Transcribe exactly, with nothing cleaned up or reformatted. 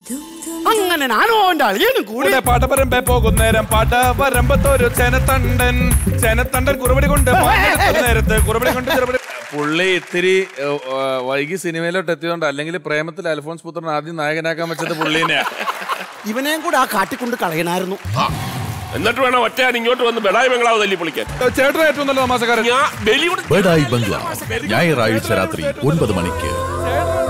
അങ്ങനെ നാനോ അളിയനും കൂടെ പാട്ടപരമ്പെ പോകുന്നേരം പാട്ടപരമ്പത്തൊരു ചെനത്തണ്ടൻ ചെനത്തണ്ടൻ കുറുപടി കൊണ്ട് നേരത്ത് കുറുപടി കൊണ്ട് ചെറുപടി. പുള്ളി ഇത്തിരി വൈകി സിനിമയിലോട്ട് എത്തിയതുകൊണ്ട്, അല്ലെങ്കിൽ പ്രേമത്തിൽ അൽഫോൺസ് പുത്രൻ ആദ്യം നായകനാക്കാൻ വെച്ചത് പുള്ളിനെയാ. ഇവനെയും കൂടെ ആ കാട്ടിക്കൊണ്ട് കളയണായിരുന്നു. എന്നിട്ട് വേണം ഒറ്റ ഇങ്ങോട്ട് വന്ന് ബഡായി ബംഗ്ലാവ് തല്ലി പൊളിക്കാൻ. ചേട്ടൻ ഏറ്റവും നല്ല തമാശക്കാരൻ. ബഡായി ബംഗ്ലാവ് ഞായറാഴ്ച രാത്രി ഒൻപത് മണിക്ക്.